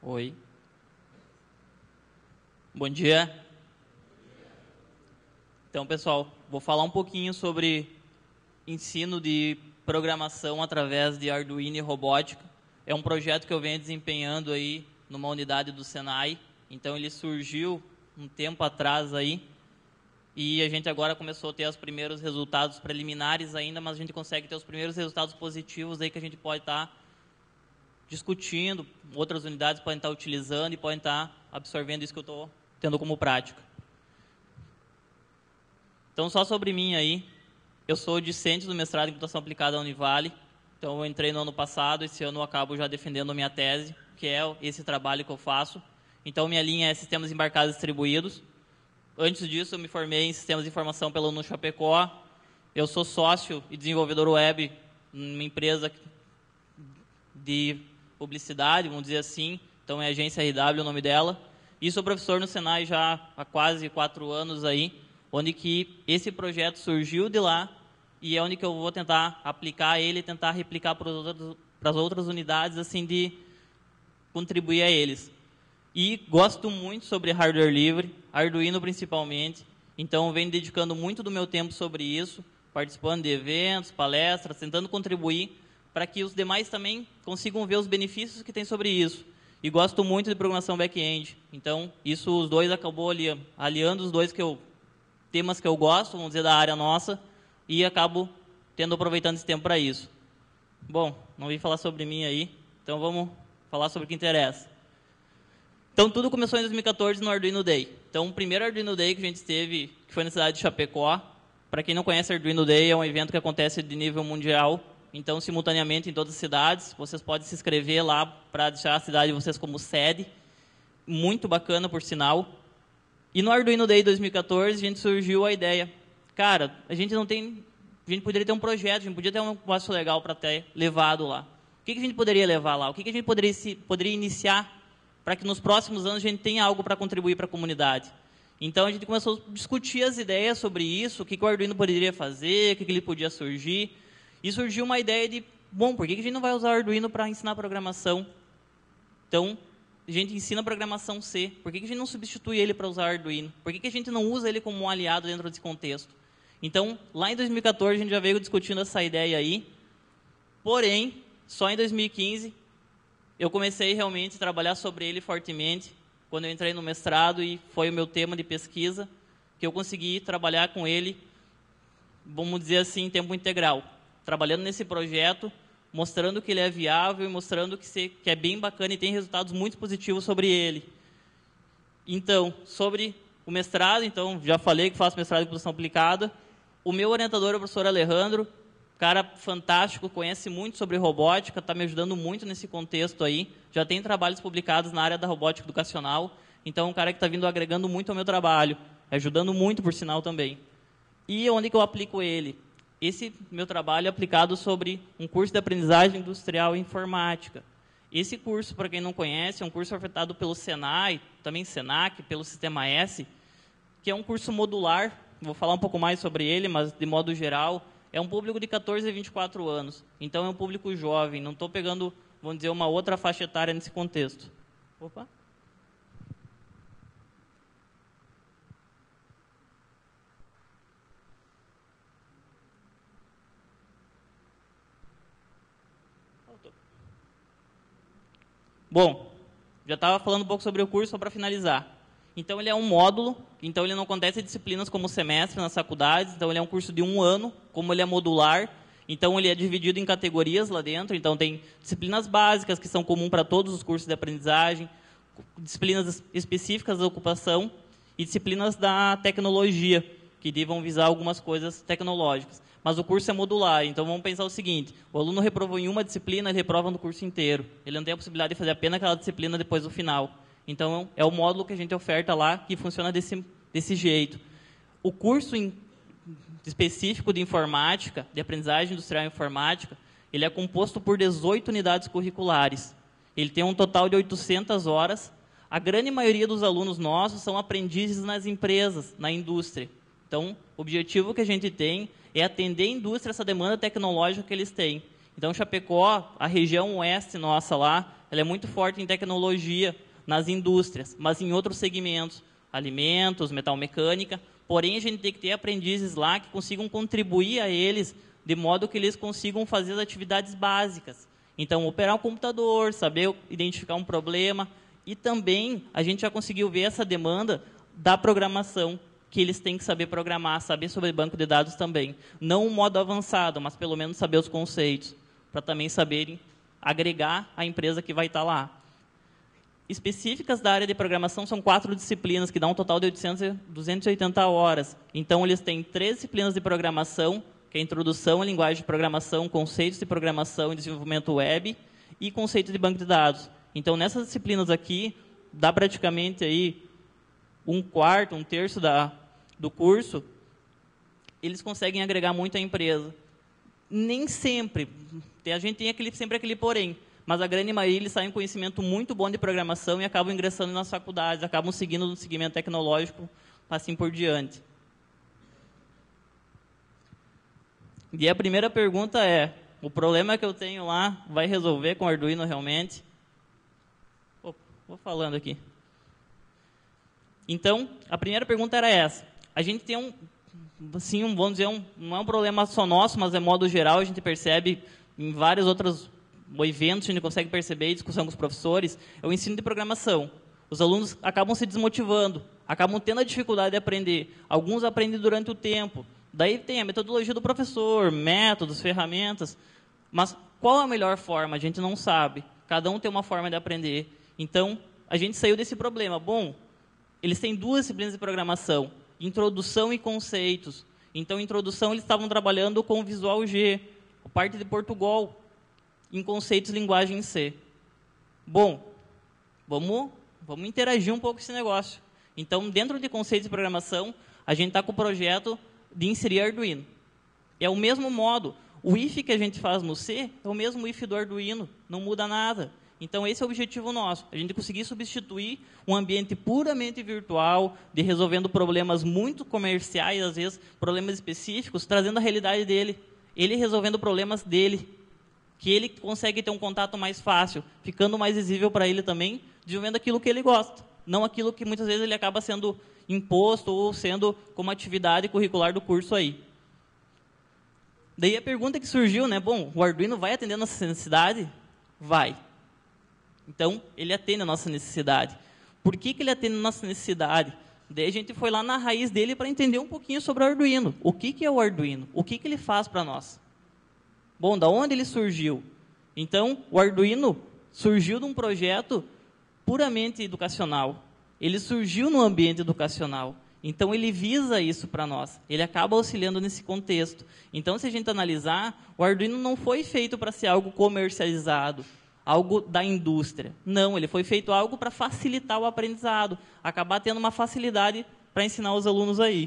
Oi. Bom dia. Então, pessoal, vou falar um pouquinho sobre ensino de programação através de Arduino e robótica. É um projeto que eu venho desempenhando aí numa unidade do Senai. Então, ele surgiu um tempo atrás aí e a gente agora começou a ter os primeiros resultados preliminares ainda, mas a gente consegue ter os primeiros resultados positivos aí que a gente pode estar discutindo, outras unidades podem estar utilizando e podem estar absorvendo isso que eu estou tendo como prática. Então, só sobre mim aí, eu sou discente do mestrado em computação aplicada da Univale. Então, eu entrei no ano passado, esse ano eu acabo já defendendo a minha tese, que é esse trabalho que eu faço. Então, minha linha é sistemas embarcados distribuídos. Antes disso, eu me formei em sistemas de informação pela UNU Chapecó. Eu sou sócio e desenvolvedor web numa empresa de publicidade, vamos dizer assim. Então, é a Agência RW o nome dela. E sou professor no Senai já há quase 4 anos aí, onde que esse projeto surgiu de lá e é onde que eu vou tentar aplicar ele, tentar replicar para as outras unidades, assim, de contribuir a eles. E gosto muito sobre hardware livre, Arduino principalmente, então venho dedicando muito do meu tempo sobre isso, participando de eventos, palestras, tentando contribuir para que os demais também consigam ver os benefícios que tem sobre isso. E gosto muito de programação back-end, então isso os dois acabou aliando os dois temas que eu gosto, vamos dizer, da área nossa, e acabo aproveitando esse tempo para isso. Bom, não vim falar sobre mim aí, então vamos falar sobre o que interessa. Então, tudo começou em 2014 no Arduino Day. Então, o primeiro Arduino Day que a gente teve, que foi na cidade de Chapecó. Para quem não conhece, Arduino Day é um evento que acontece de nível mundial. Então, simultaneamente em todas as cidades, vocês podem se inscrever lá para deixar a cidade de vocês como sede. Muito bacana, por sinal. E no Arduino Day 2014, a gente surgiu a ideia. Cara, a gente poderia ter um projeto, a gente podia ter um negócio legal para ter levado lá. O que a gente poderia levar lá? O que a gente poderia iniciar para que nos próximos anos a gente tenha algo para contribuir para a comunidade? Então, a gente começou a discutir as ideias sobre isso, o que o Arduino poderia fazer, o que ele podia surgir. E surgiu uma ideia de, bom, por que a gente não vai usar o Arduino para ensinar programação? Então, a gente ensina programação C. Por que a gente não substitui ele para usar Arduino? Por que a gente não usa ele como um aliado dentro desse contexto? Então, lá em 2014, a gente já veio discutindo essa ideia aí. Porém, só em 2015, eu comecei realmente a trabalhar sobre ele fortemente, quando eu entrei no mestrado e foi o meu tema de pesquisa, que eu consegui trabalhar com ele, vamos dizer assim, em tempo integral. Trabalhando nesse projeto, mostrando que ele é viável e mostrando que é bem bacana e tem resultados muito positivos sobre ele. Então, sobre o mestrado, então, já falei que faço mestrado em computação aplicada. O meu orientador é o professor Alejandro, cara fantástico, conhece muito sobre robótica, está me ajudando muito nesse contexto aí. Já tem trabalhos publicados na área da robótica educacional, então é um cara que está vindo agregando muito ao meu trabalho, ajudando muito, por sinal, também. E onde que eu aplico ele? Esse meu trabalho é aplicado sobre um curso de aprendizagem industrial e informática. Esse curso, para quem não conhece, é um curso ofertado pelo Senai, também Senac, pelo Sistema S, que é um curso modular. Vou falar um pouco mais sobre ele, mas de modo geral, é um público de 14 a 24 anos. Então, é um público jovem. Não estou pegando, vamos dizer, uma outra faixa etária nesse contexto. Opa! Bom, já estava falando um pouco sobre o curso, só para finalizar. Então, ele é um módulo, então ele não acontece disciplinas como semestre nas faculdades, então ele é um curso de 1 ano, como ele é modular, então ele é dividido em categorias lá dentro, então tem disciplinas básicas, que são comuns para todos os cursos de aprendizagem, disciplinas específicas da ocupação e disciplinas da tecnologia, que vão visar algumas coisas tecnológicas. Mas o curso é modular, então vamos pensar o seguinte, o aluno reprovou em uma disciplina, ele reprova no curso inteiro. Ele não tem a possibilidade de fazer apenas aquela disciplina depois do final. Então, é o módulo que a gente oferta lá, que funciona desse jeito. O curso específico de informática, de aprendizagem industrial e informática, ele é composto por 18 unidades curriculares. Ele tem um total de 800 horas. A grande maioria dos alunos nossos são aprendizes nas empresas, na indústria. Então, o objetivo que a gente tem é atender a indústria, essa demanda tecnológica que eles têm. Então, Chapecó, a região oeste nossa lá, ela é muito forte em tecnologia, nas indústrias, mas em outros segmentos, alimentos, metalmecânica. Porém, a gente tem que ter aprendizes lá que consigam contribuir a eles, de modo que eles consigam fazer as atividades básicas. Então, operar um computador, saber identificar um problema. E também, a gente já conseguiu ver essa demanda da programação, que eles têm que saber programar, saber sobre banco de dados também. Não um modo avançado, mas pelo menos saber os conceitos, para também saberem agregar a empresa que vai estar lá. Específicas da área de programação são 4 disciplinas, que dá um total de 280 horas. Então, eles têm 3 disciplinas de programação, que é a introdução à linguagem de programação, conceitos de programação e desenvolvimento web, e conceitos de banco de dados. Então, nessas disciplinas aqui, dá praticamente aí 1/4, 1/3 do curso, eles conseguem agregar muito à empresa. Nem sempre, a gente tem sempre aquele porém, mas a grande maioria eles saem com conhecimento muito bom de programação e acabam ingressando nas faculdades, acabam seguindo no segmento tecnológico, assim por diante. E a primeira pergunta é, o problema que eu tenho lá vai resolver com o Arduino realmente? Vou falando aqui. Então, a primeira pergunta era essa. A gente tem vamos dizer, não é um problema só nosso, mas de modo geral a gente percebe em vários outros eventos, a gente consegue perceber, discussão com os professores, é o ensino de programação. Os alunos acabam se desmotivando, acabam tendo a dificuldade de aprender. Alguns aprendem durante o tempo. Daí tem a metodologia do professor, métodos, ferramentas. Mas qual a melhor forma? A gente não sabe. Cada um tem uma forma de aprender. Então, a gente saiu desse problema. Bom, eles têm 2 disciplinas de programação, introdução e conceitos. Então, em introdução, eles estavam trabalhando com Visual G, a parte de Portugal, em conceitos de linguagem C. Bom, vamos interagir um pouco com esse negócio. Então, dentro de conceitos de programação, a gente está com o projeto de inserir Arduino. É o mesmo modo. O if que a gente faz no C é o mesmo if do Arduino, não muda nada. Então, esse é o objetivo nosso, a gente conseguir substituir um ambiente puramente virtual, de resolvendo problemas muito comerciais, às vezes problemas específicos, trazendo a realidade dele. Ele resolvendo problemas dele, que ele consegue ter um contato mais fácil, ficando mais visível para ele também, desenvolvendo aquilo que ele gosta, não aquilo que muitas vezes ele acaba sendo imposto ou sendo como atividade curricular do curso aí. Daí a pergunta que surgiu, né? Bom, o Arduino vai atender a nossa necessidade? Vai. Então, ele atende a nossa necessidade. Por que ele atende a nossa necessidade? Daí a gente foi lá na raiz dele para entender um pouquinho sobre o Arduino. O que é o Arduino? O que ele faz para nós? Bom, da onde ele surgiu? Então, o Arduino surgiu de um projeto puramente educacional. Ele surgiu no ambiente educacional. Então, ele visa isso para nós. Ele acaba auxiliando nesse contexto. Então, se a gente analisar, o Arduino não foi feito para ser algo comercializado, algo da indústria. Não, ele foi feito algo para facilitar o aprendizado, acabar tendo uma facilidade para ensinar os alunos aí.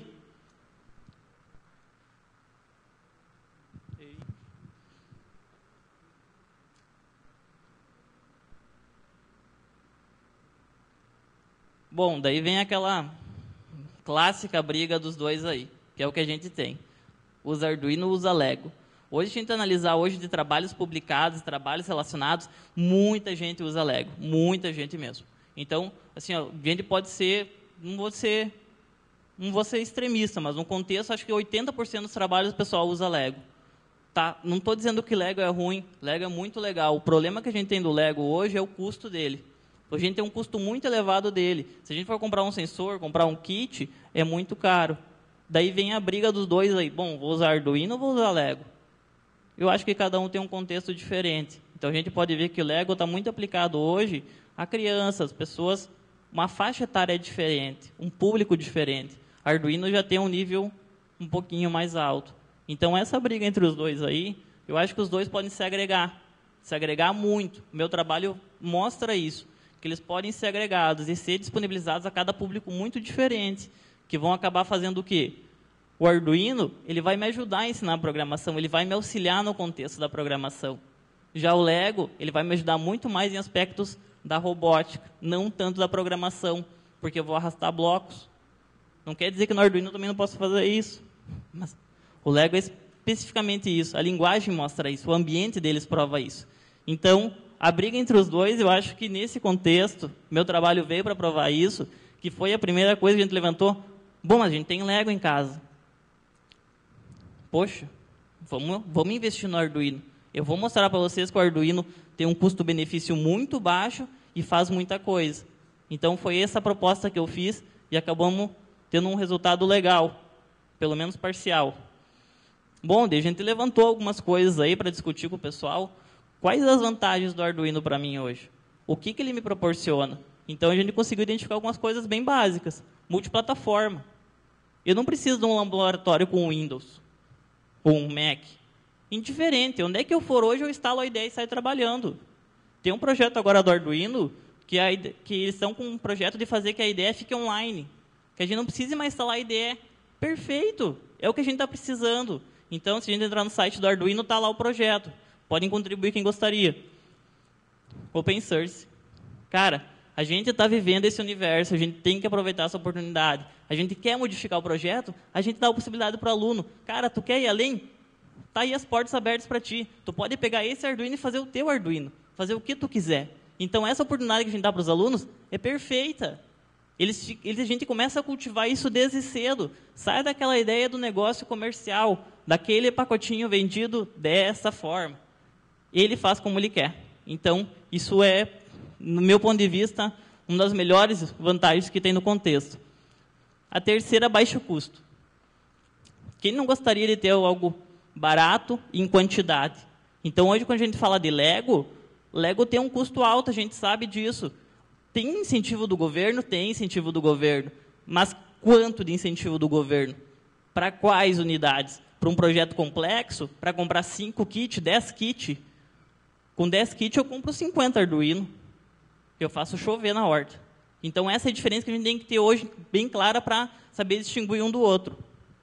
Bom, daí vem aquela clássica briga dos dois aí, que é o que a gente tem. Usa Arduino, usa Lego. Hoje, se a gente analisar hoje de trabalhos publicados, trabalhos relacionados, muita gente usa Lego, muita gente mesmo. Então, assim, ó, a gente pode ser, não vou ser extremista, mas no contexto, acho que 80% dos trabalhos o pessoal usa Lego. Tá? Não estou dizendo que Lego é ruim, Lego é muito legal. O problema que a gente tem do Lego hoje é o custo dele. A gente tem um custo muito elevado dele. Se a gente for comprar um sensor, comprar um kit, é muito caro. Daí vem a briga dos dois aí. Bom, vou usar Arduino ou vou usar Lego? Eu acho que cada um tem um contexto diferente. Então, a gente pode ver que o Lego está muito aplicado hoje a crianças, pessoas, uma faixa etária diferente, um público diferente. Arduino já tem um nível um pouquinho mais alto. Então, essa briga entre os dois aí, eu acho que os dois podem se agregar muito. O meu trabalho mostra isso, que eles podem ser agregados e ser disponibilizados a cada público muito diferente, que vão acabar fazendo o quê? O Arduino, ele vai me ajudar a ensinar a programação, ele vai me auxiliar no contexto da programação. Já o Lego, ele vai me ajudar muito mais em aspectos da robótica, não tanto da programação, porque eu vou arrastar blocos. Não quer dizer que no Arduino eu também não posso fazer isso, mas o Lego é especificamente isso, a linguagem mostra isso, o ambiente deles prova isso. Então, a briga entre os dois, eu acho que nesse contexto, meu trabalho veio para provar isso, que foi a primeira coisa que a gente levantou. Bom, mas a gente tem Lego em casa. Poxa, vamos investir no Arduino. Eu vou mostrar para vocês que o Arduino tem um custo-benefício muito baixo e faz muita coisa. Então, foi essa a proposta que eu fiz e acabamos tendo um resultado legal, pelo menos parcial. Bom, daí a gente levantou algumas coisas aí para discutir com o pessoal. Quais as vantagens do Arduino para mim hoje? O que ele me proporciona? Então, a gente conseguiu identificar algumas coisas bem básicas. Multiplataforma. Eu não preciso de um laboratório com Windows ou um Mac. Indiferente. Onde é que eu for hoje, eu instalo a IDE e saio trabalhando. Tem um projeto agora do Arduino que eles estão com um projeto de fazer que a IDE fique online. Que a gente não precise mais instalar a IDE. Perfeito. É o que a gente está precisando. Então, se a gente entrar no site do Arduino, está lá o projeto. Podem contribuir quem gostaria. Open Source. Cara, a gente está vivendo esse universo, a gente tem que aproveitar essa oportunidade. A gente quer modificar o projeto, a gente dá a possibilidade para o aluno. Cara, tu quer ir além? Tá aí as portas abertas para ti. Tu pode pegar esse Arduino e fazer o teu Arduino. Fazer o que tu quiser. Então, essa oportunidade que a gente dá para os alunos é perfeita. A gente começa a cultivar isso desde cedo. Sai daquela ideia do negócio comercial, daquele pacotinho vendido dessa forma. Ele faz como ele quer. Então, isso é, no meu ponto de vista, uma das melhores vantagens que tem no contexto. A terceira, baixo custo. Quem não gostaria de ter algo barato e em quantidade? Então, hoje, quando a gente fala de Lego tem um custo alto, a gente sabe disso. Tem incentivo do governo? Tem incentivo do governo. Mas quanto de incentivo do governo? Para quais unidades? Para um projeto complexo? Para comprar 5 kits, 10 kits? Com 10 kits eu compro 50 Arduino. Eu faço chover na horta. Então, essa é a diferença que a gente tem que ter hoje bem clara para saber distinguir um do outro.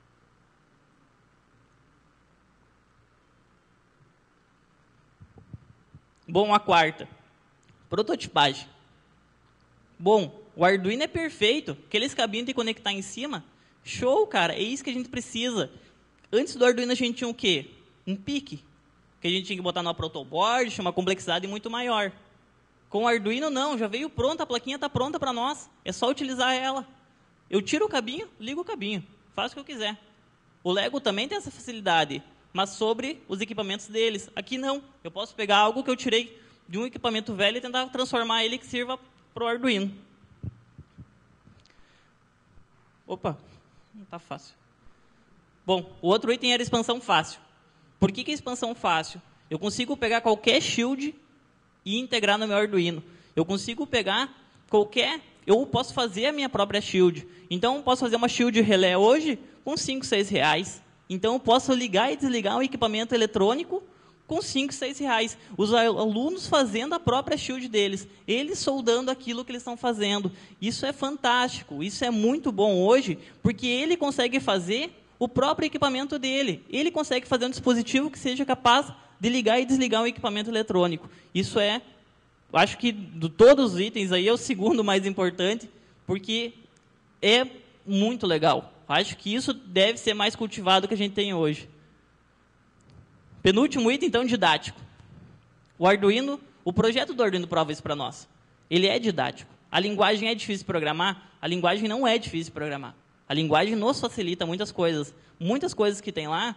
Bom, a quarta. Prototipagem. Bom, o Arduino é perfeito. Aqueles cabinhos de conectar em cima, show, cara. É isso que a gente precisa. Antes do Arduino, a gente tinha o quê? Um PIC. Que a gente tinha que botar no protoboard, tinha uma complexidade muito maior. Com o Arduino, não. Já veio pronta, a plaquinha está pronta para nós. É só utilizar ela. Eu tiro o cabinho, ligo o cabinho. Faço o que eu quiser. O Lego também tem essa facilidade, mas sobre os equipamentos deles. Aqui não. Eu posso pegar algo que eu tirei de um equipamento velho e tentar transformar ele que sirva para o Arduino. Opa, não está fácil. Bom, o outro item era expansão fácil. Por que a expansão fácil? Eu consigo pegar qualquer shield e integrar no meu Arduino. Eu consigo pegar qualquer... Eu posso fazer a minha própria shield. Então, eu posso fazer uma shield relé hoje com 5, 6 reais. Então, eu posso ligar e desligar um equipamento eletrônico com 5, 6 reais. Os alunos fazendo a própria shield deles. Eles soldando aquilo que eles estão fazendo. Isso é fantástico. Isso é muito bom hoje, porque ele consegue fazer o próprio equipamento dele. Ele consegue fazer um dispositivo que seja capaz de ligar e desligar um equipamento eletrônico. Isso é, acho que de todos os itens aí é o segundo mais importante, porque é muito legal. Acho que isso deve ser mais cultivado do que a gente tem hoje. Penúltimo item, então, didático. O Arduino, o projeto do Arduino prova isso para nós. Ele é didático. A linguagem é difícil de programar? A linguagem não é difícil de programar. A linguagem nos facilita muitas coisas. Muitas coisas que tem lá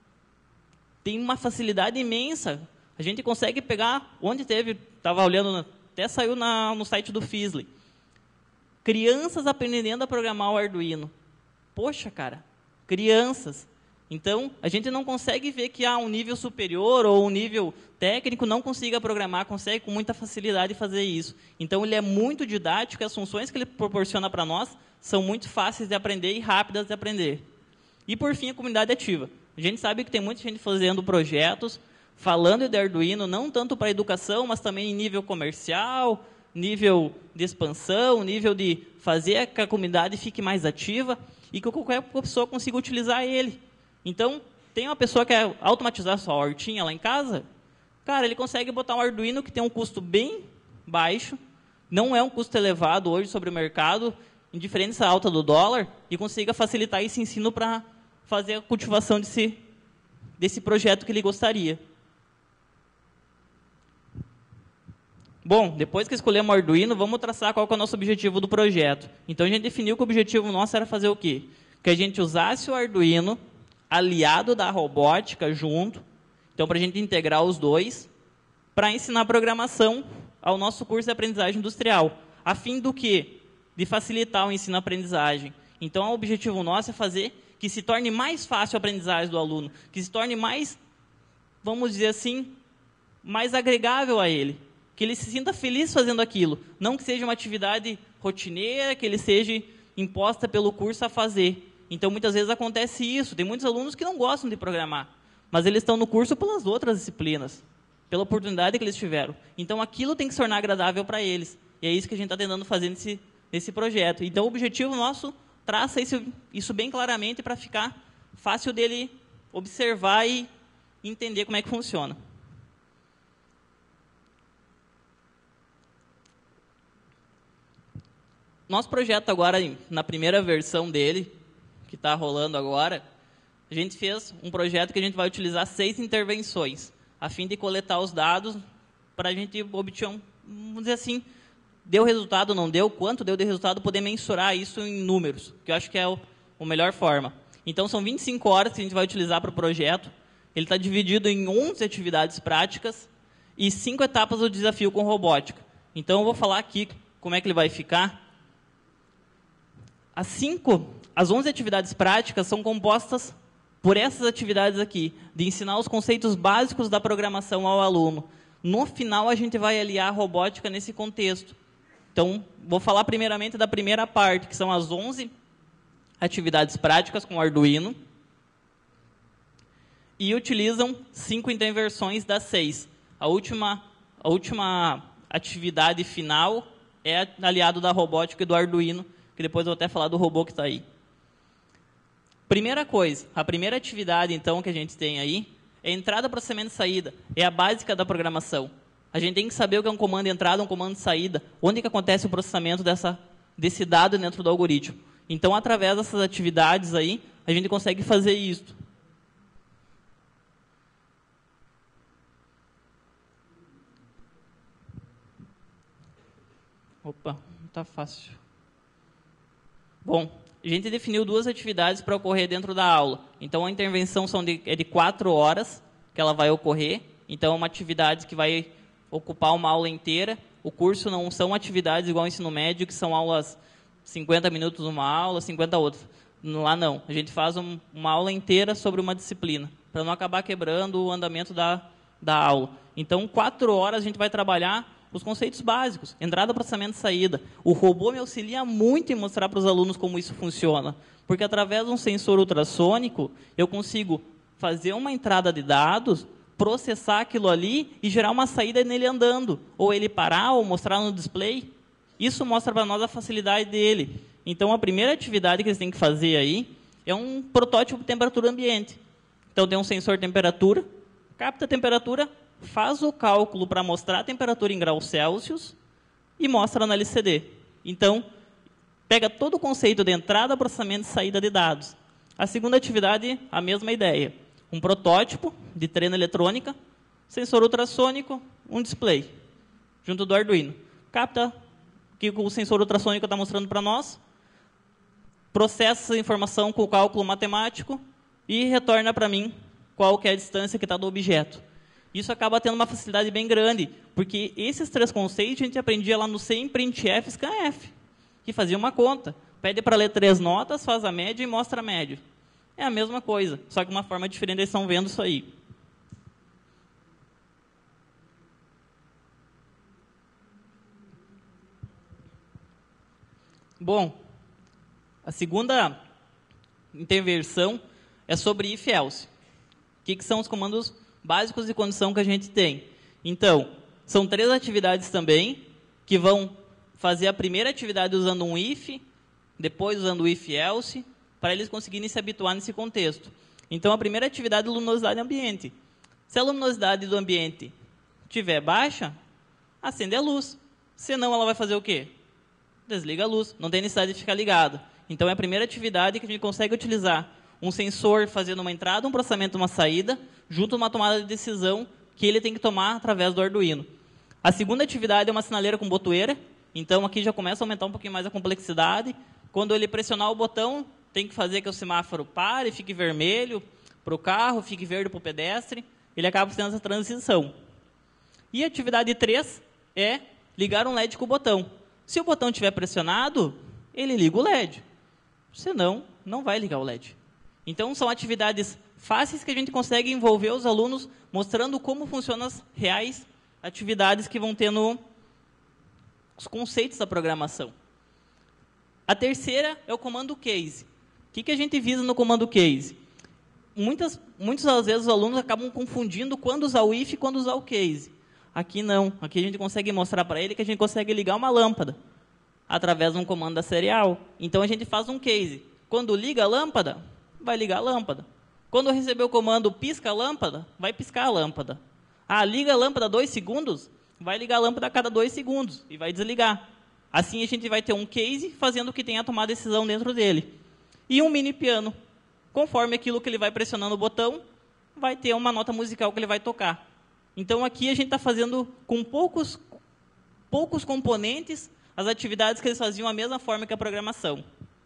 tem uma facilidade imensa. A gente consegue pegar onde teve, estava olhando, até saiu no site do Fizzly. Crianças aprendendo a programar o Arduino. Poxa, cara, crianças. Então, a gente não consegue ver que há um nível superior ou um nível técnico não consiga programar, consegue com muita facilidade fazer isso. Então, ele é muito didático e as funções que ele proporciona para nós são muito fáceis de aprender e rápidas de aprender. E, por fim, a comunidade ativa. A gente sabe que tem muita gente fazendo projetos, falando de Arduino, não tanto para educação, mas também em nível comercial, nível de expansão, nível de fazer que a comunidade fique mais ativa e que qualquer pessoa consiga utilizar ele. Então, tem uma pessoa que quer automatizar sua hortinha lá em casa, cara, ele consegue botar um Arduino que tem um custo bem baixo, não é um custo elevado hoje sobre o mercado, em diferença alta do dólar, e consiga facilitar esse ensino para fazer a cultivação desse projeto que ele gostaria. Bom, depois que escolhemos o Arduino, vamos traçar qual que é o nosso objetivo do projeto. Então, a gente definiu que o objetivo nosso era fazer o quê? Que a gente usasse o Arduino aliado da robótica junto, então, para a gente integrar os dois, para ensinar programação ao nosso curso de aprendizagem industrial. A fim do quê? De facilitar o ensino-aprendizagem. Então, o objetivo nosso é fazer que se torne mais fácil a aprendizagem do aluno, que se torne mais, vamos dizer assim, mais agregável a ele. Que ele se sinta feliz fazendo aquilo. Não que seja uma atividade rotineira, que ele seja imposta pelo curso a fazer. Então, muitas vezes acontece isso. Tem muitos alunos que não gostam de programar, mas eles estão no curso pelas outras disciplinas, pela oportunidade que eles tiveram. Então, aquilo tem que se tornar agradável para eles. E é isso que a gente está tentando fazer nesse projeto. Então, o objetivo nosso traça isso bem claramente para ficar fácil dele observar e entender como é que funciona. Nosso projeto agora, na primeira versão dele, que está rolando agora, a gente fez um projeto que a gente vai utilizar 6 intervenções, a fim de coletar os dados para a gente obter, vamos dizer assim, deu resultado, não deu, quanto deu de resultado, poder mensurar isso em números, que eu acho que é a melhor forma. Então, são 25 horas que a gente vai utilizar para o projeto. Ele está dividido em 11 atividades práticas e 5 etapas do desafio com robótica. Então, eu vou falar aqui como é que ele vai ficar. As 11 atividades práticas são compostas por essas atividades aqui, de ensinar os conceitos básicos da programação ao aluno. No final, a gente vai aliar a robótica nesse contexto. Então, vou falar primeiramente da primeira parte, que são as 11 atividades práticas com o Arduino, e utilizam 5 intervenções das 6. A última atividade final é aliado da robótica e do Arduino, que depois eu vou até falar do robô que está aí. Primeira coisa, a primeira atividade, então, que a gente tem aí, é entrada, processamento e saída. É a básica da programação. A gente tem que saber o que é um comando de entrada, um comando de saída, onde que acontece o processamento desse dado dentro do algoritmo. Então, através dessas atividades aí, a gente consegue fazer isso. Opa, não está fácil. Bom, a gente definiu 2 atividades para ocorrer dentro da aula. Então, a intervenção é de 4 horas que ela vai ocorrer. Então, é uma atividade que vai ocupar uma aula inteira. O curso não são atividades igual ao ensino médio, que são aulas 50 minutos uma aula, 50 outras. Lá não. A gente faz uma aula inteira sobre uma disciplina, para não acabar quebrando o andamento da aula. Então, 4 horas a gente vai trabalhar os conceitos básicos, entrada, processamento e saída. O robô me auxilia muito em mostrar para os alunos como isso funciona, porque através de um sensor ultrassônico, eu consigo fazer uma entrada de dados, processar aquilo ali e gerar uma saída nele andando, ou ele parar, ou mostrar no display. Isso mostra para nós a facilidade dele. Então, a primeira atividade que eles têm que fazer aí é um protótipo de temperatura ambiente. Então, tem um sensor de temperatura, capta a temperatura, faz o cálculo para mostrar a temperatura em graus Celsius e mostra na LCD. Então, pega todo o conceito de entrada, processamento e saída de dados. A segunda atividade, a mesma ideia. Um protótipo de treino eletrônica, sensor ultrassônico, um display, junto do Arduino. Capta o que o sensor ultrassônico está mostrando para nós, processa essa informação com o cálculo matemático e retorna para mim qual que é a distância que está do objeto. Isso acaba tendo uma facilidade bem grande, porque esses 3 conceitos a gente aprendia lá no SEM, printf, scanf, que fazia uma conta. Pede para ler 3 notas, faz a média e mostra a média. É a mesma coisa, só que de uma forma diferente eles estão vendo isso aí. Bom, a segunda intervenção é sobre if else. O que são os comandos básicos de condição que a gente tem? Então, são 3 atividades também, que vão fazer a primeira atividade usando um if, depois usando o if else, para eles conseguirem se habituar nesse contexto. Então, a primeira atividade é luminosidade ambiente. Se a luminosidade do ambiente estiver baixa, acende a luz. Senão, ela vai fazer o quê? Desliga a luz. Não tem necessidade de ficar ligada. Então, é a primeira atividade que a gente consegue utilizar um sensor fazendo uma entrada, um processamento, uma saída, junto a uma tomada de decisão que ele tem que tomar através do Arduino. A segunda atividade é uma sinaleira com botoeira. Então, aqui já começa a aumentar um pouquinho mais a complexidade. Quando ele pressionar o botão, tem que fazer que o semáforo pare, fique vermelho para o carro, fique verde para o pedestre. Ele acaba fazendo essa transição. E a atividade 3 é ligar um LED com o botão. Se o botão estiver pressionado, ele liga o LED. Senão, não vai ligar o LED. Então, são atividades fáceis que a gente consegue envolver os alunos, mostrando como funcionam as reais atividades que vão ter os conceitos da programação. A terceira é o comando case. O que a gente visa no comando case? Muitas das vezes os alunos acabam confundindo quando usar o if e quando usar o case. Aqui não. Aqui a gente consegue mostrar para ele que a gente consegue ligar uma lâmpada através de um comando da serial. Então, a gente faz um case. Quando liga a lâmpada, vai ligar a lâmpada. Quando receber o comando pisca a lâmpada, vai piscar a lâmpada. Liga a lâmpada 2 segundos, vai ligar a lâmpada a cada 2 segundos e vai desligar. Assim, a gente vai ter um case fazendo que tenha tomar decisão dentro dele. E um mini piano. Conforme aquilo que ele vai pressionando o botão, vai ter uma nota musical que ele vai tocar. Então, aqui a gente está fazendo com poucos componentes as atividades que eles faziam da mesma forma que a programação.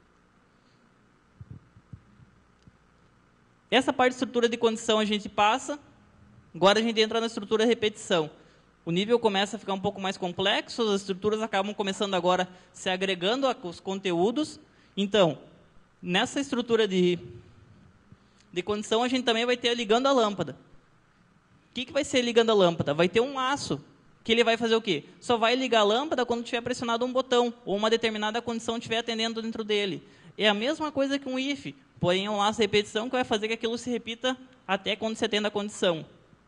Essa parte de estrutura de condição a gente passa. Agora a gente entra na estrutura de repetição. O nível começa a ficar um pouco mais complexo, as estruturas acabam começando agora se agregando aos conteúdos. Então, nessa estrutura de condição, a gente também vai ter ligando a lâmpada. O que vai ser ligando a lâmpada? Vai ter um laço, que ele vai fazer o quê? Só vai ligar a lâmpada quando tiver pressionado um botão, ou uma determinada condição estiver atendendo dentro dele. É a mesma coisa que um if, porém é um laço de repetição que vai fazer que aquilo se repita até quando se atenda a condição.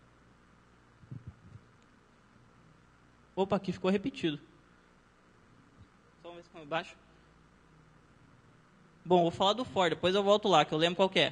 Opa, aqui ficou repetido. Só vamos ver se ficou embaixo. Bom, vou falar do for, depois eu volto lá, que eu lembro qual que é.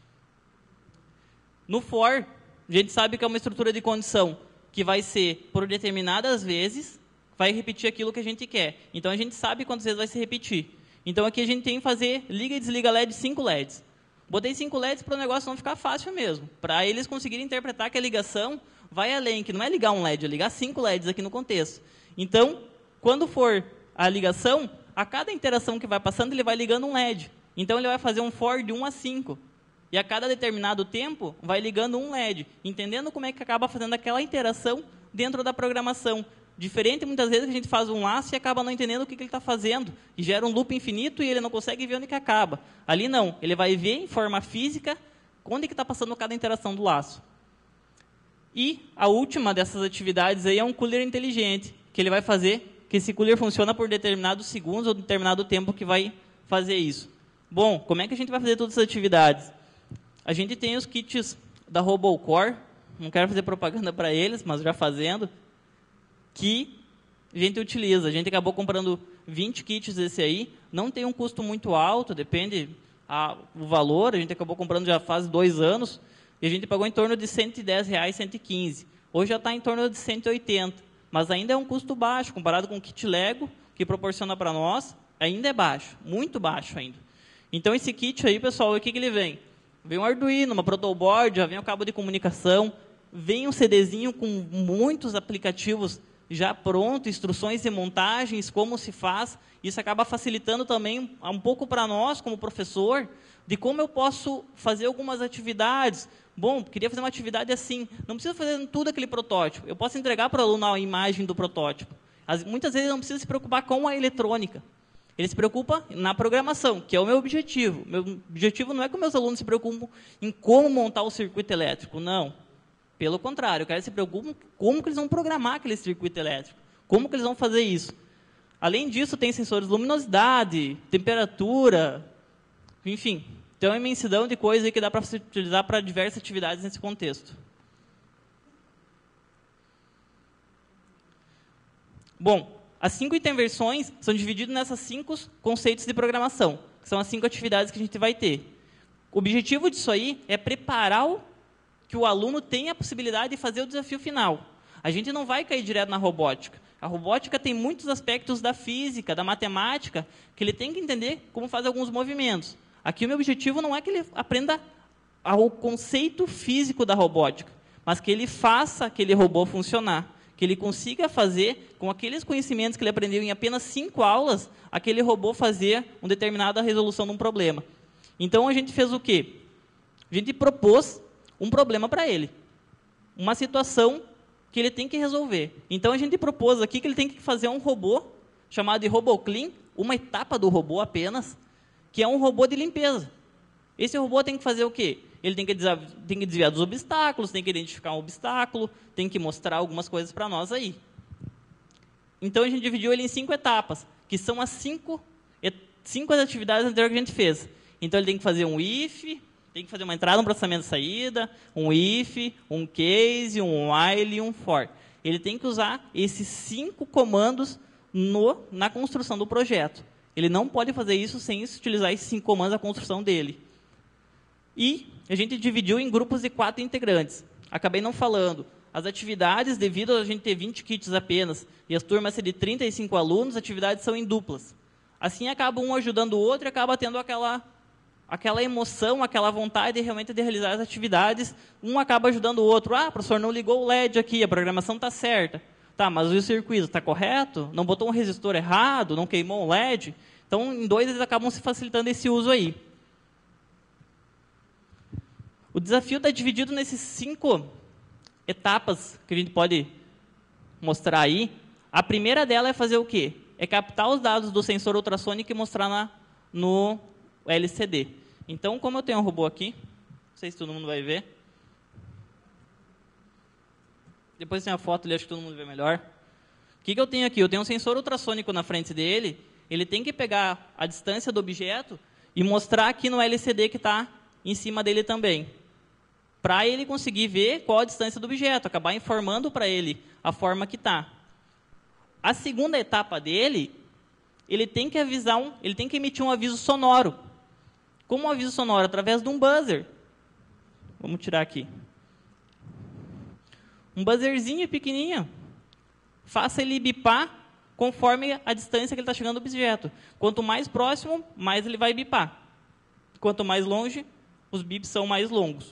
No for, a gente sabe que é uma estrutura de condição que vai ser por determinadas vezes, vai repetir aquilo que a gente quer. Então, a gente sabe quantas vezes vai se repetir. Então, aqui a gente tem que fazer liga e desliga LED 5 LEDs. Botei 5 LEDs para o negócio não ficar fácil mesmo. Para eles conseguirem interpretar que a ligação vai além, que não é ligar um LED, é ligar 5 LEDs aqui no contexto. Então, quando for a ligação, a cada interação que vai passando, ele vai ligando um LED. Então, ele vai fazer um for de 1 a 5. E a cada determinado tempo, vai ligando um LED, entendendo como é que acaba fazendo aquela interação dentro da programação. Diferente, muitas vezes, que a gente faz um laço e acaba não entendendo o que ele está fazendo. E gera um loop infinito e ele não consegue ver onde que acaba. Ali não, ele vai ver em forma física onde que está passando cada interação do laço. E a última dessas atividades aí é um cooler inteligente, que ele vai fazer que esse cooler funciona por determinados segundos ou determinado tempo que vai fazer isso. Bom, como é que a gente vai fazer todas essas atividades? A gente tem os kits da RoboCore, não quero fazer propaganda para eles, mas já fazendo, que a gente utiliza. A gente acabou comprando 20 kits desse aí, não tem um custo muito alto, depende o valor, a gente acabou comprando já faz 2 anos, e a gente pagou em torno de R$110, 115. Hoje já está em torno de 180, mas ainda é um custo baixo, comparado com o kit Lego, que proporciona para nós, ainda é baixo, muito baixo ainda. Então, esse kit aí, pessoal, o que ele vem? Vem um Arduino, uma protoboard, já vem o cabo de comunicação, vem um CDzinho com muitos aplicativos já prontos, instruções de montagens, como se faz. Isso acaba facilitando também um pouco para nós, como professor, de como eu posso fazer algumas atividades. Bom, queria fazer uma atividade assim, não precisa fazer tudo aquele protótipo. Eu posso entregar para o aluno a imagem do protótipo. Muitas vezes não precisa se preocupar com a eletrônica. Ele se preocupa na programação, que é o meu objetivo. Meu objetivo não é que meus alunos se preocupem em como montar o circuito elétrico, não. Pelo contrário, eu quero que se preocupem como que eles vão programar aquele circuito elétrico, como que eles vão fazer isso. Além disso, tem sensores de luminosidade, temperatura, enfim. Tem uma imensidão de coisas aí que dá para se utilizar para diversas atividades nesse contexto. Bom, as 5 intervenções são divididas nessas 5 conceitos de programação, que são as 5 atividades que a gente vai ter. O objetivo disso aí é preparar que o aluno tenha a possibilidade de fazer o desafio final. A gente não vai cair direto na robótica. A robótica tem muitos aspectos da física, da matemática, que ele tem que entender como fazer alguns movimentos. Aqui o meu objetivo não é que ele aprenda o conceito físico da robótica, mas que ele faça aquele robô funcionar, que ele consiga fazer, com aqueles conhecimentos que ele aprendeu em apenas 5 aulas, aquele robô fazer uma determinada resolução de um problema. Então, a gente fez o quê? A gente propôs um problema para ele, uma situação que ele tem que resolver. Então, a gente propôs aqui que ele tem que fazer um robô, chamado de RoboClean, uma etapa do robô apenas, que é um robô de limpeza. Esse robô tem que fazer o quê? Ele tem que desviar dos obstáculos, tem que identificar um obstáculo, tem que mostrar algumas coisas para nós aí. Então, a gente dividiu ele em 5 etapas, que são as 5 atividades anteriores que a gente fez. Então, ele tem que fazer um if, tem que fazer uma entrada, um processamento de saída, um if, um case, um while e um for. Ele tem que usar esses 5 comandos na construção do projeto. Ele não pode fazer isso sem utilizar esses 5 comandos na construção dele. E a gente dividiu em grupos de 4 integrantes. Acabei não falando. As atividades, devido a gente ter 20 kits apenas, e as turmas serem de 35 alunos, as atividades são em duplas. Assim, acaba um ajudando o outro e acaba tendo aquela emoção, aquela vontade realmente de realizar as atividades. Um acaba ajudando o outro. Ah, professor, não ligou o LED aqui, a programação está certa. Tá, mas o circuito está correto? Não botou um resistor errado? Não queimou um LED? Então, em 2, eles acabam se facilitando esse uso aí. O desafio está dividido nesses 5 etapas que a gente pode mostrar aí. A primeira dela é fazer o quê? É captar os dados do sensor ultrassônico e mostrar no LCD. Então, como eu tenho um robô aqui, não sei se todo mundo vai ver. Depois tem a foto ali, acho que todo mundo vê melhor. O que eu tenho aqui? Eu tenho um sensor ultrassônico na frente dele. Ele tem que pegar a distância do objeto e mostrar aqui no LCD que está em cima dele também, para ele conseguir ver qual a distância do objeto, acabar informando para ele a forma que está. A segunda etapa dele, ele tem que emitir um aviso sonoro. Como um aviso sonoro? Através de um buzzer. Vamos tirar aqui. Um buzzerzinho pequenininho. Faça ele bipar conforme a distância que ele está chegando do objeto. Quanto mais próximo, mais ele vai bipar. Quanto mais longe, os bips são mais longos.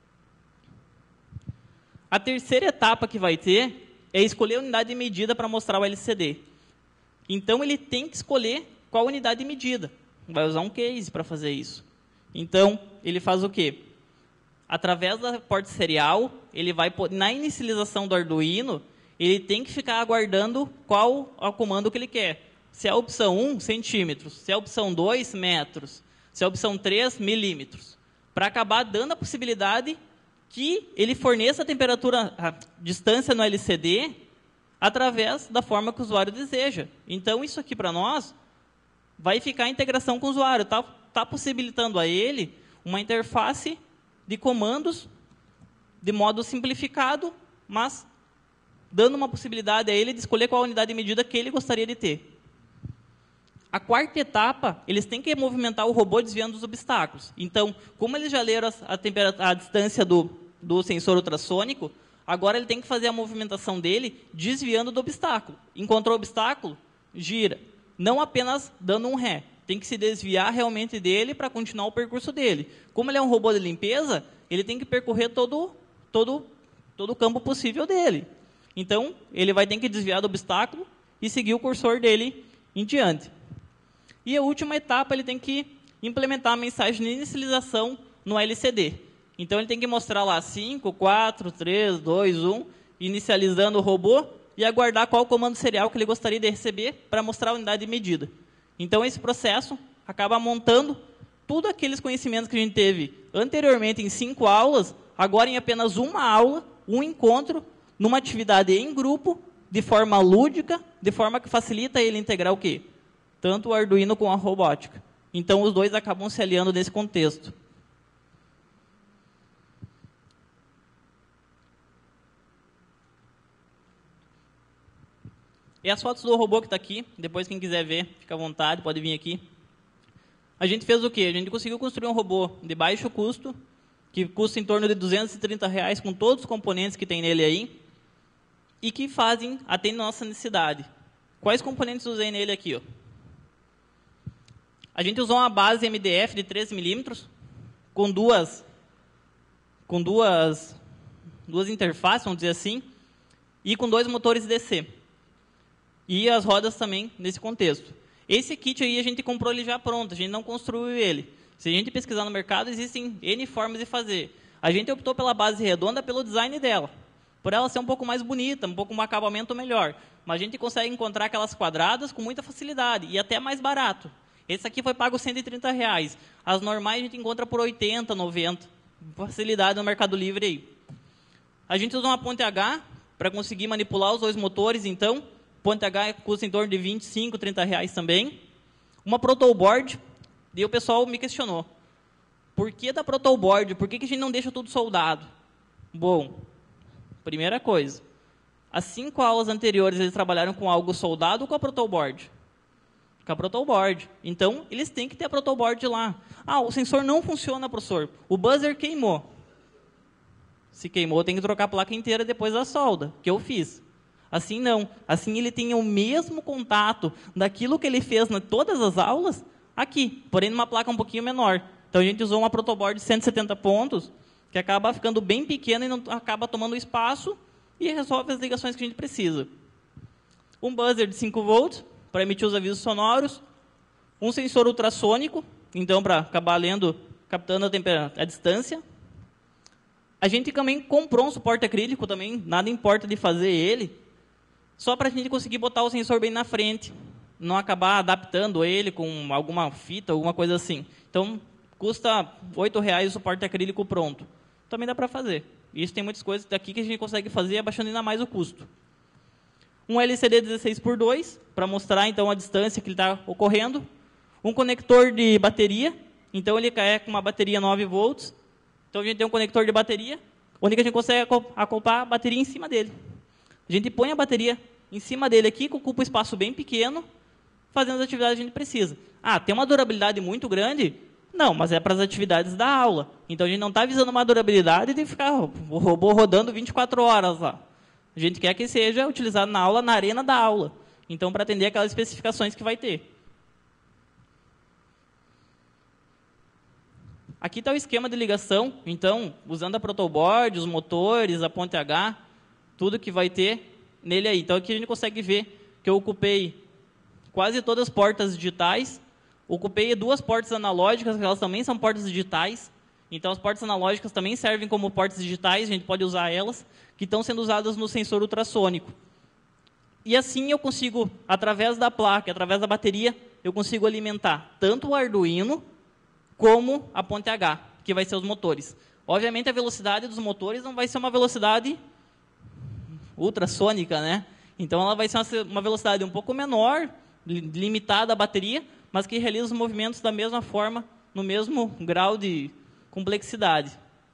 A terceira etapa que vai ter é escolher a unidade de medida para mostrar o LCD. Então, ele tem que escolher qual unidade de medida. Vai usar um case para fazer isso. Então, ele faz o quê? Através da porta serial, ele vai, na inicialização do Arduino, ele tem que ficar aguardando qual é o comando que ele quer. Se é a opção 1, centímetros. Se é a opção 2, metros. Se é a opção 3, milímetros. Para acabar dando a possibilidade que ele forneça a distância no LCD através da forma que o usuário deseja. Então, isso aqui para nós vai ficar a integração com o usuário. Tá possibilitando a ele uma interface de comandos de modo simplificado, mas dando uma possibilidade a ele de escolher qual a unidade de medida que ele gostaria de ter. A quarta etapa, eles têm que movimentar o robô desviando dos obstáculos. Então, como eles já leram a distância do sensor ultrassônico, agora ele tem que fazer a movimentação dele desviando do obstáculo. Encontrou o obstáculo? Gira. Não apenas dando um ré. Tem que se desviar realmente dele para continuar o percurso dele. Como ele é um robô de limpeza, ele tem que percorrer todo o campo possível dele. Então, ele vai ter que desviar do obstáculo e seguir o cursor dele em diante. E a última etapa, ele tem que implementar a mensagem de inicialização no LCD. Então, ele tem que mostrar lá 5, 4, 3, 2, 1, inicializando o robô e aguardar qual o comando serial que ele gostaria de receber para mostrar a unidade de medida. Então, esse processo acaba montando tudo aqueles conhecimentos que a gente teve anteriormente em 5 aulas, agora em apenas uma aula, um encontro, numa atividade em grupo, de forma lúdica, de forma que facilita ele integrar o quê? Tanto o Arduino com a robótica. Então, os dois acabam se aliando nesse contexto. E as fotos do robô que está aqui, depois quem quiser ver, fica à vontade, pode vir aqui. A gente fez o quê? A gente conseguiu construir um robô de baixo custo, que custa em torno de R$230, com todos os componentes que tem nele aí, e que atendem a nossa necessidade. Quais componentes usei nele aqui? Ó? A gente usou uma base MDF de 13 milímetros, com duas interfaces, vamos dizer assim. e com 2 motores DC. E as rodas também nesse contexto. Esse kit aí a gente comprou ele já pronto, a gente não construiu ele. Se a gente pesquisar no mercado, existem N formas de fazer. A gente optou pela base redonda pelo design dela, por ela ser um pouco mais bonita, um pouco um acabamento melhor. Mas a gente consegue encontrar aquelas quadradas com muita facilidade e até mais barato. Esse aqui foi pago R$130. As normais a gente encontra por 80, 90. Facilidade no Mercado Livre aí. A gente usa uma ponte H para conseguir manipular os 2 motores, então. Ponte H custa em torno de R$25, R$30 também. Uma Protoboard, e o pessoal me questionou. Por que da Protoboard? Por que a gente não deixa tudo soldado? Bom, primeira coisa. As 5 aulas anteriores, eles trabalharam com algo soldado ou com a Protoboard? Com a Protoboard. Então, eles têm que ter a Protoboard lá. Ah, o sensor não funciona, professor. O buzzer queimou. Se queimou, tem que trocar a placa inteira depois da solda, que eu fiz. Assim não. Assim ele tem o mesmo contato daquilo que ele fez em todas as aulas aqui, porém numa placa um pouquinho menor. Então a gente usou uma Protoboard de 170 pontos, que acaba ficando bem pequena e não acaba tomando espaço e resolve as ligações que a gente precisa. Um buzzer de 5 volts para emitir os avisos sonoros, um sensor ultrassônico, então para acabar captando a distância. A gente também comprou um suporte acrílico também, nada importa de fazer ele, só para a gente conseguir botar o sensor bem na frente, não acabar adaptando ele com alguma fita, alguma coisa assim. Então, custa R$8 o suporte acrílico pronto. Também dá para fazer. Isso tem muitas coisas daqui que a gente consegue fazer, abaixando ainda mais o custo. Um LCD 16x2, para mostrar então a distância que ele está ocorrendo. Um conector de bateria, então ele carrega com uma bateria 9 volts. Então a gente tem um conector de bateria, onde a gente consegue acoplar a bateria em cima dele. A gente põe a bateria em cima dele aqui, que ocupa um espaço bem pequeno, fazendo as atividades que a gente precisa. Ah, tem uma durabilidade muito grande? Não, mas é para as atividades da aula. Então a gente não está visando uma durabilidade de ficar o robô rodando 24 horas lá. A gente quer que seja utilizado na aula, na arena da aula. Então, para atender aquelas especificações que vai ter. Aqui está o esquema de ligação. Então, usando a Protoboard, os motores, a ponte H, tudo que vai ter nele aí. Então, aqui a gente consegue ver que eu ocupei quase todas as portas digitais. Ocupei 2 portas analógicas, que elas também são portas digitais. Então, as portas analógicas também servem como portas digitais, a gente pode usar elas, que estão sendo usadas no sensor ultrassônico. E assim eu consigo, através da placa, através da bateria, eu consigo alimentar tanto o Arduino como a ponte H, que vai ser os motores. Obviamente, a velocidade dos motores não vai ser uma velocidade ultrassônica, né? Então, ela vai ser uma velocidade um pouco menor, limitada à bateria, mas que realiza os movimentos da mesma forma, no mesmo grau de complexidade.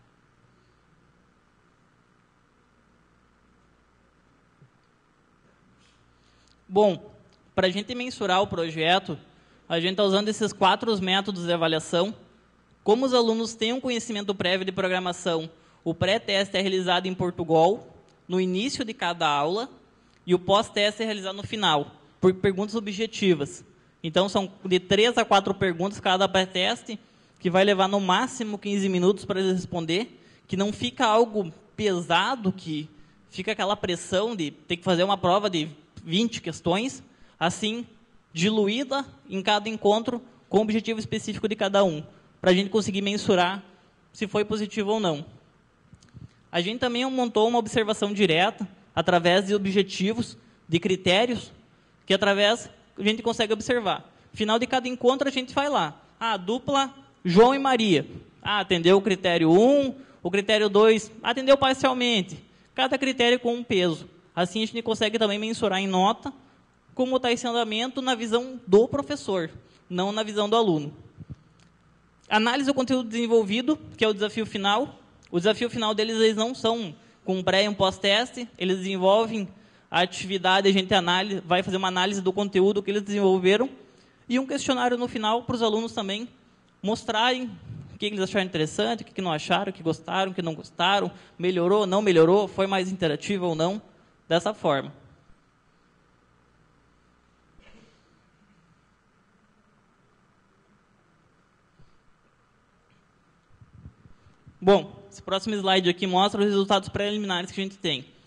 Bom, para a gente mensurar o projeto, a gente está usando esses 4 métodos de avaliação. Como os alunos têm um conhecimento prévio de programação, o pré-teste é realizado em Portugal, no início de cada aula, e o pós-teste é realizado no final, por perguntas objetivas. Então, são de 3 a 4 perguntas cada pré-teste, que vai levar no máximo 15 minutos para eles responder, que não fica algo pesado, que fica aquela pressão de ter que fazer uma prova de 20 questões, assim, diluída em cada encontro, com o objetivo específico de cada um, para a gente conseguir mensurar se foi positivo ou não. A gente também montou uma observação direta, através de objetivos, de critérios, que através a gente consegue observar. No final de cada encontro, a gente vai lá. Ah, dupla João e Maria. Ah, atendeu o critério 1, o critério 2, atendeu parcialmente. Cada critério com um peso. Assim, a gente consegue também mensurar em nota como está esse andamento na visão do professor, não na visão do aluno. Análise do conteúdo desenvolvido, que é o desafio final. O desafio final deles, eles não são com um pré e um pós-teste, eles desenvolvem a atividade, a gente vai fazer uma análise do conteúdo que eles desenvolveram e um questionário no final para os alunos também mostrarem o que eles acharam interessante, o que não acharam, o que gostaram, o que não gostaram, melhorou, não melhorou, foi mais interativo ou não, dessa forma. Bom, esse próximo slide aqui mostra os resultados preliminares que a gente tem.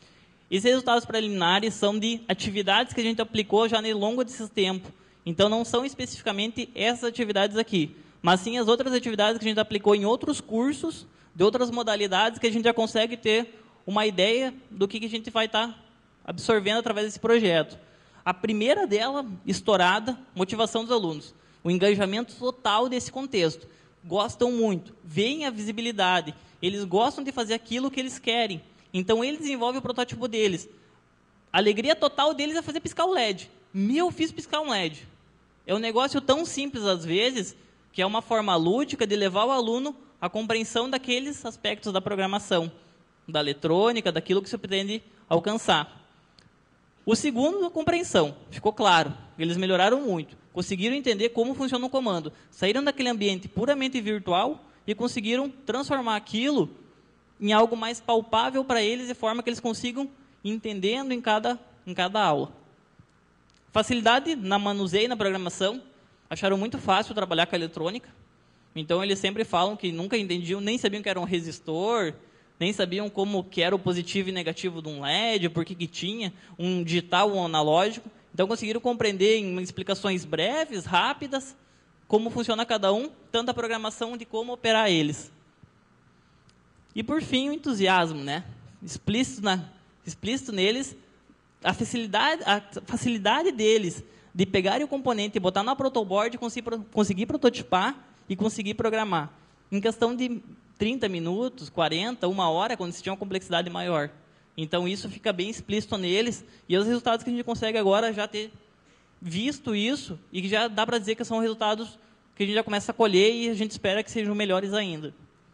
Esses resultados preliminares são de atividades que a gente aplicou já ao longo desse tempo. Então, não são especificamente essas atividades aqui, mas sim as outras atividades que a gente aplicou em outros cursos, de outras modalidades, que a gente já consegue ter uma ideia do que a gente vai estar absorvendo através desse projeto. A primeira dela, estourada, motivação dos alunos. O engajamento total desse contexto. Gostam muito, veem a visibilidade, eles gostam de fazer aquilo que eles querem. Então, eles desenvolvem o protótipo deles. A alegria total deles é fazer piscar o LED. Fiz piscar um LED. É um negócio tão simples, às vezes, que é uma forma lúdica de levar o aluno à compreensão daqueles aspectos da programação, da eletrônica, daquilo que você pretende alcançar. O segundo, a compreensão. Ficou claro. Eles melhoraram muito. Conseguiram entender como funciona o comando. Saíram daquele ambiente puramente virtual e conseguiram transformar aquilo em algo mais palpável para eles, de forma que eles consigam ir entendendo em cada aula. Facilidade na manuseio e na programação. Acharam muito fácil trabalhar com a eletrônica. Então, eles sempre falam que nunca entendiam, nem sabiam que era um resistor, nem sabiam como que era o positivo e negativo de um LED, por que tinha, um digital ou um analógico. Então, conseguiram compreender em explicações breves, rápidas, como funciona cada um, tanto a programação de como operar eles. E, por fim, o entusiasmo, né? Explícito neles, a facilidade deles de pegar o componente e botar na protoboard, conseguir prototipar e conseguir programar. Em questão de 30 minutos, 40, 1 hora, quando se tinha uma complexidade maior. Então, isso fica bem explícito neles, e os resultados que a gente consegue agora já ter visto isso, e que já dá para dizer que são resultados que a gente já começa a colher, e a gente espera que sejam melhores ainda.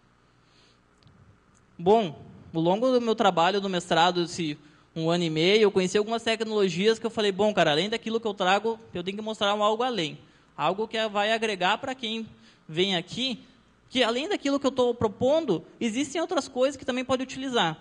Bom, ao longo do meu trabalho do mestrado, esse 1 ano e meio, eu conheci algumas tecnologias que eu falei, bom, cara, além daquilo que eu trago, eu tenho que mostrar algo além. Algo que vai agregar para quem vem aqui, que além daquilo que eu estou propondo, existem outras coisas que também pode utilizar.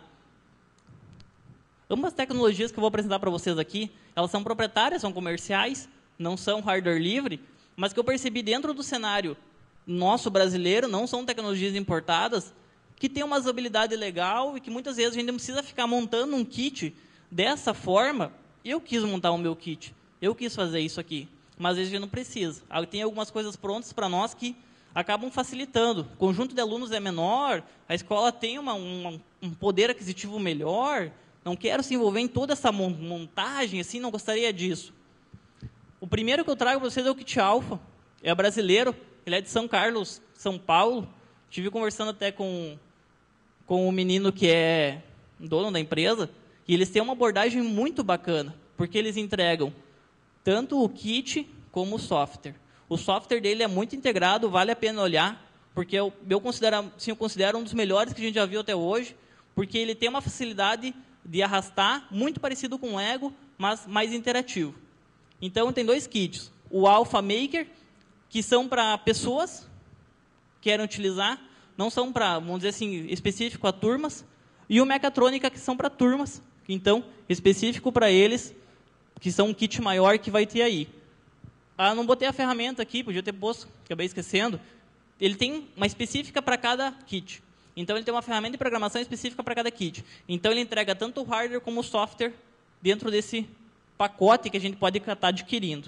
Ambas tecnologias que eu vou apresentar para vocês aqui, elas são proprietárias, são comerciais, não são hardware livre, mas que eu percebi dentro do cenário nosso brasileiro, não são tecnologias importadas, que tem uma usabilidade legal e que muitas vezes a gente não precisa ficar montando um kit dessa forma. Eu quis montar o meu kit, eu quis fazer isso aqui, mas às vezes a gente não precisa. Tem algumas coisas prontas para nós que acabam facilitando. O conjunto de alunos é menor, a escola tem um poder aquisitivo melhor, não quero se envolver em toda essa montagem, assim, não gostaria disso. O primeiro que eu trago para vocês é o Kit Alpha, é brasileiro, ele é de São Carlos, São Paulo. Estive conversando até com o menino que é dono da empresa, e eles têm uma abordagem muito bacana, porque eles entregam tanto o kit como o software. O software dele é muito integrado, vale a pena olhar, porque eu considero um dos melhores que a gente já viu até hoje, porque ele tem uma facilidade de arrastar, muito parecido com o Lego, mas mais interativo. Então, tem 2 kits. O Alpha Maker, que são para pessoas que querem utilizar, não são para, vamos dizer assim, específico a turmas, e o Mechatrônica, que são para turmas, então, específico para eles, que são um kit maior que vai ter aí. Não botei a ferramenta aqui, podia ter posto, acabei esquecendo. Ele tem uma específica para cada kit. Então, ele tem uma ferramenta de programação específica para cada kit. Então, ele entrega tanto o hardware como o software dentro desse pacote que a gente pode estar adquirindo.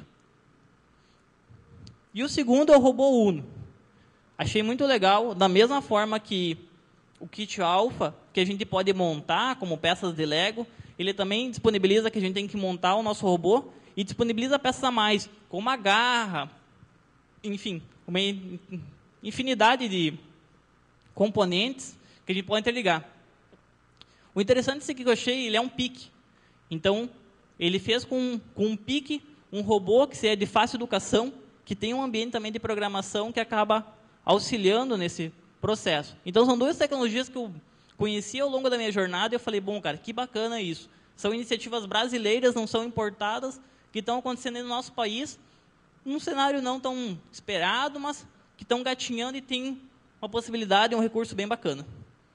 E o segundo é o Robô Uno. Achei muito legal, da mesma forma que o Kit Alpha, que a gente pode montar como peças de Lego, ele também disponibiliza que a gente tem que montar o nosso robô e disponibiliza peças a mais, como a garra, enfim, uma infinidade de componentes que a gente pode interligar. O interessante desse aqui que eu achei, ele é um pique. Então, ele fez com um pique, um robô que é de fácil educação, que tem um ambiente também de programação que acaba auxiliando nesse processo. Então, são 2 tecnologias que eu conheci ao longo da minha jornada e eu falei, bom, cara, que bacana isso. São iniciativas brasileiras, não são importadas, que estão acontecendo no nosso país, num cenário não tão esperado, mas que estão gatinhando e tem uma possibilidade, um recurso bem bacana.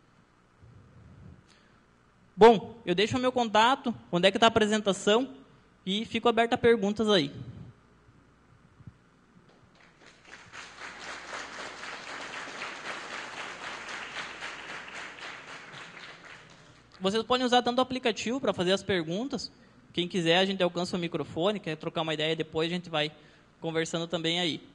Bom, eu deixo o meu contato, onde é que está a apresentação, e fico aberto a perguntas aí. Vocês podem usar tanto o aplicativo para fazer as perguntas. Quem quiser, a gente alcança o microfone, quer trocar uma ideia depois, a gente vai conversando também aí.